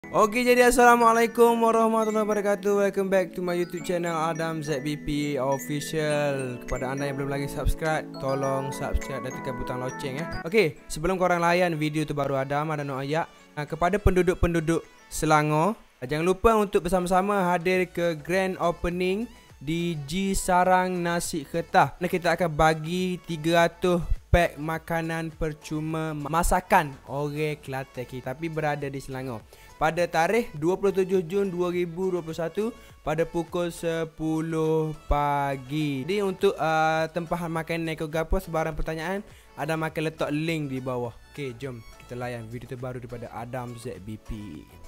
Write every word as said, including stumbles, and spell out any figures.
Oke, jadi assalamualaikum warahmatullahi wabarakatuh. Welcome back to my YouTube channel Adam Z B P Official. Kepada anda yang belum lagi subscribe, tolong subscribe dan tekan butang loceng ya. Oke, sebelum korang layan video terbaru Adam dan Noayak, kepada penduduk-penduduk Selangor, jangan lupa untuk bersama-sama hadir ke grand opening di G Sarang Nasi Ketah. Kita akan bagi tiga ratus pack makanan percuma masakan orang Kelantan kita, tapi berada di Selangor. Pada tarikh dua puluh tujuh Jun dua ribu dua puluh satu pada pukul sepuluh pagi. Jadi untuk uh, tempahan makanan neko gapo sebarang pertanyaan, Adam akan letak link di bawah. Okey, jom kita layan video terbaru daripada Adam Z B P.